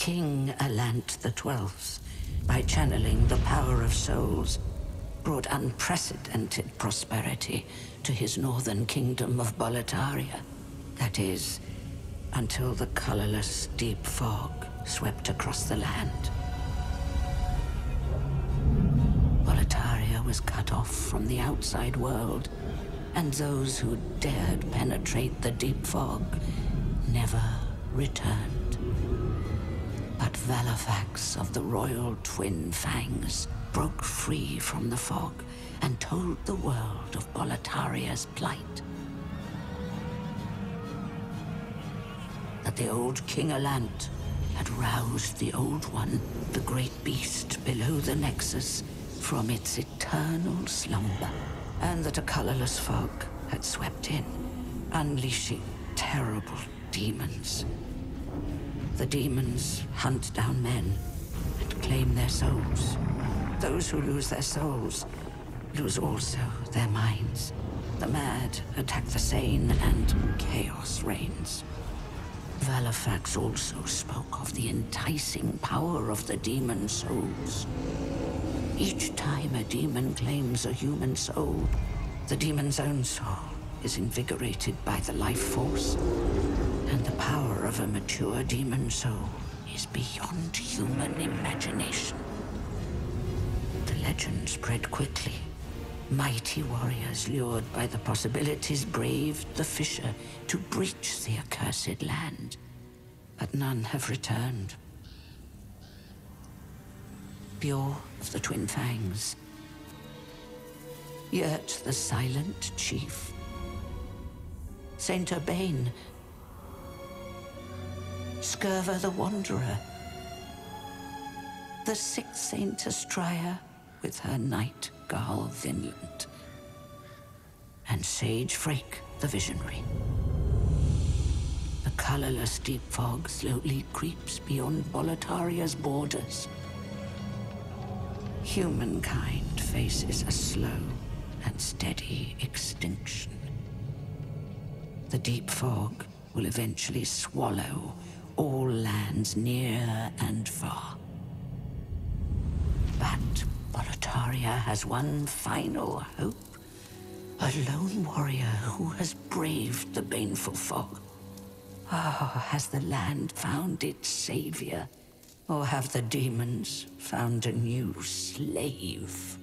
King Alant the Twelfth, by channeling the power of souls, brought unprecedented prosperity to his northern kingdom of Boletaria. That is, until the colorless deep fog swept across the land. Boletaria was cut off from the outside world, and those who dared penetrate the deep fog never returned. But Valifax of the Royal Twin Fangs broke free from the fog and told the world of Boletaria's plight. That the old King Alant had roused the Old One, the great beast below the Nexus, from its eternal slumber, and that a colorless fog had swept in, unleashing terrible demons. The demons hunt down men and claim their souls. Those who lose their souls lose also their minds. The mad attack the sane, and chaos reigns. Valifax also spoke of the enticing power of the demon souls. Each time a demon claims a human soul, the demon's own soul is invigorated by the life force, and the power of a mature demon soul is beyond human imagination. The legend spread quickly. Mighty warriors lured by the possibilities braved the fissure to breach the accursed land, but none have returned. Bjor of the Twin Fangs, Yurt the Silent Chief, Saint Urbane, Skirva the Wanderer, the sixth Saint Astria with her knight Garl Vinland, and Sage Frake the Visionary. The colorless deep fog slowly creeps beyond Boletaria's borders. Humankind faces a slow and steady extinction. The deep fog will eventually swallow all lands near and far. But Boletaria has one final hope. A lone warrior who has braved the baneful fog. Has the land found its savior? Or have the demons found a new slave?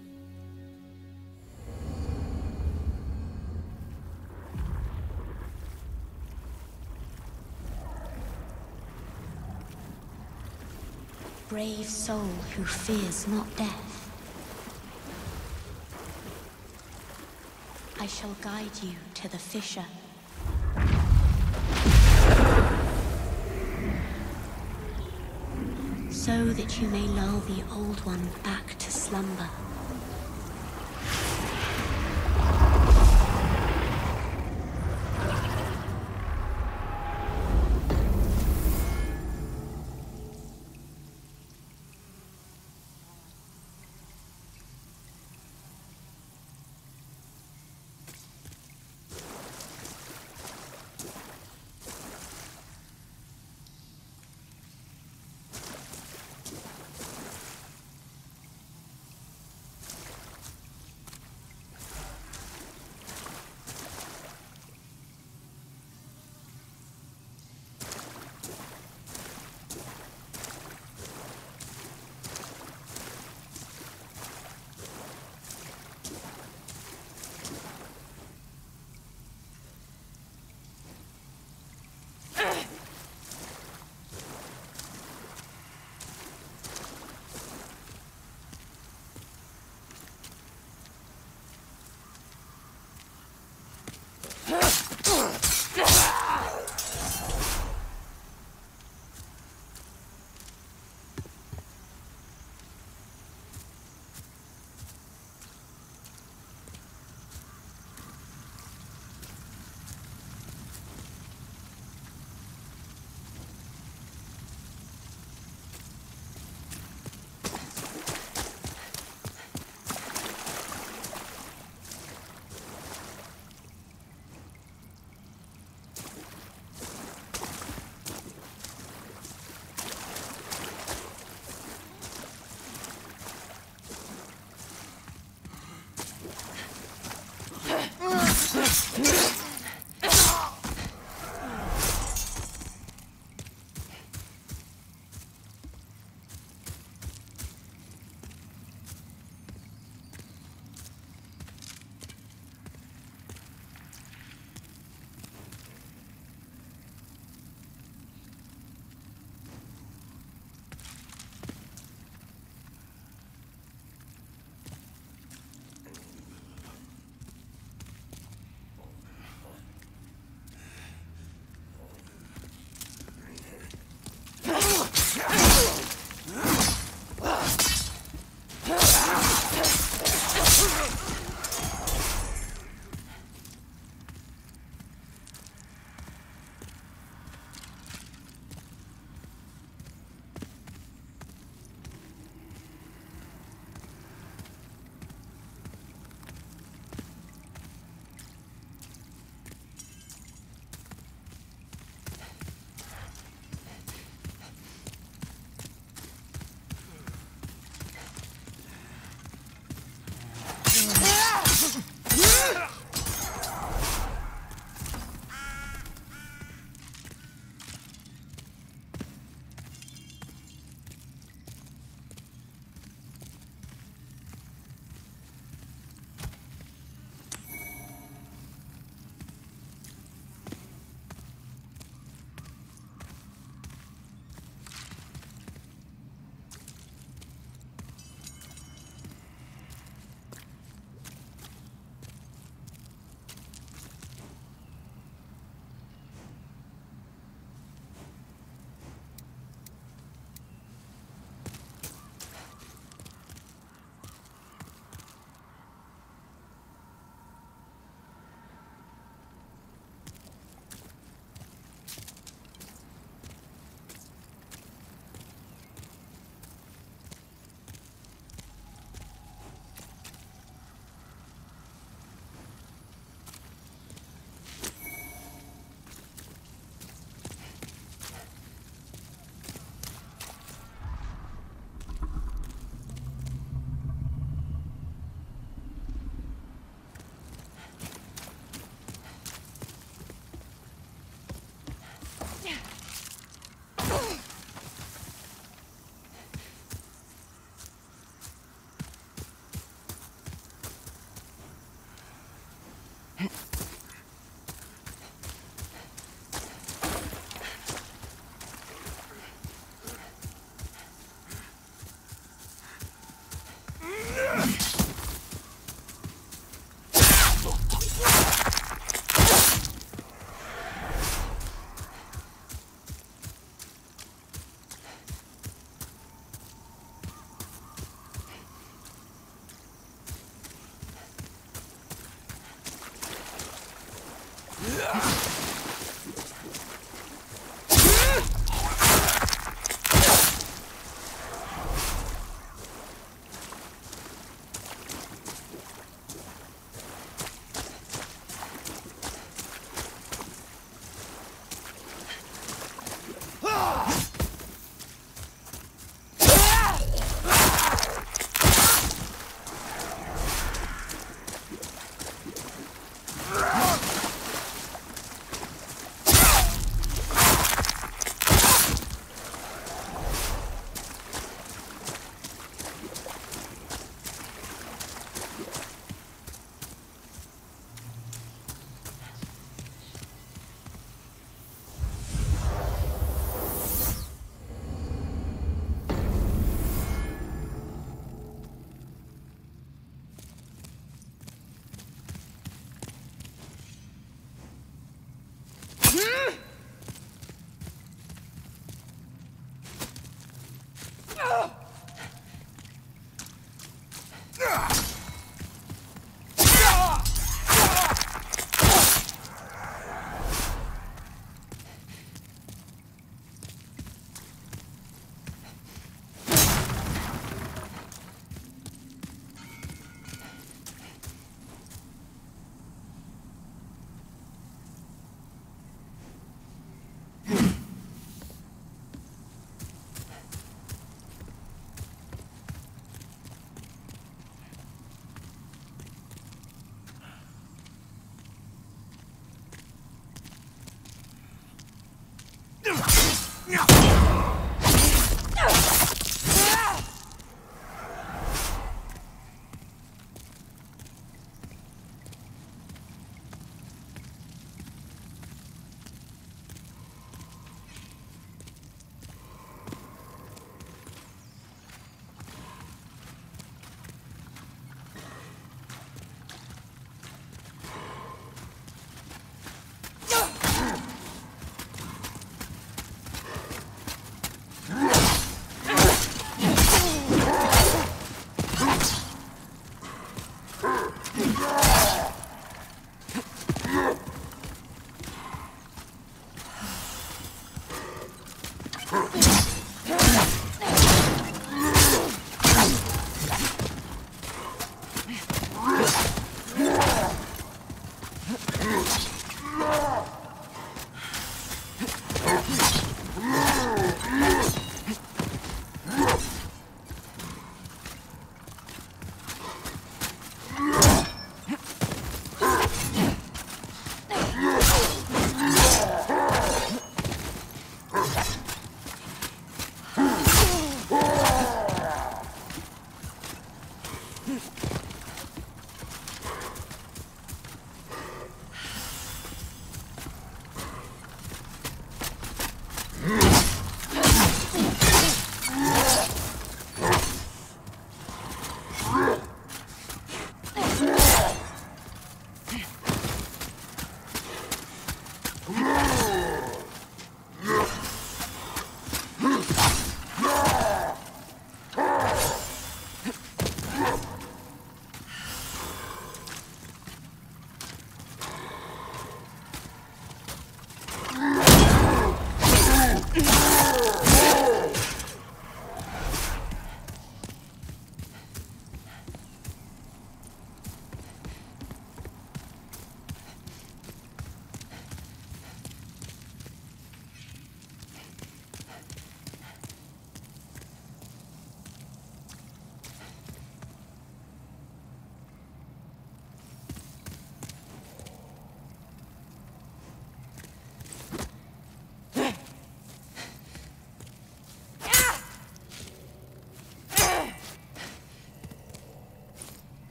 Brave soul who fears not death. I shall guide you to the fissure. So that you may lull the Old One back to slumber.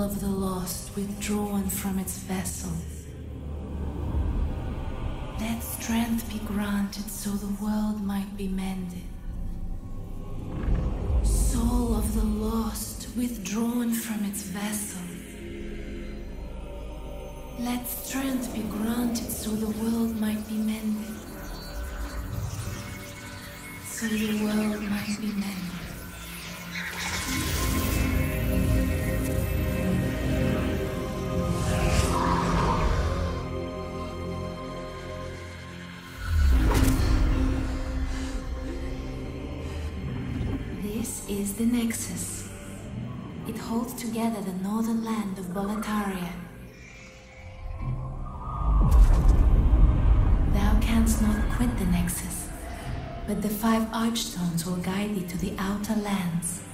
of the lost withdrawn from its vessel. Let strength be granted so the world might be mended. Soul of the lost withdrawn from its vessel. Let strength be granted so the world might be mended. So the world might be mended. This is the Nexus. It holds together the northern land of Boletaria. Thou canst not quit the Nexus, but the 5 Archstones will guide thee to the outer lands.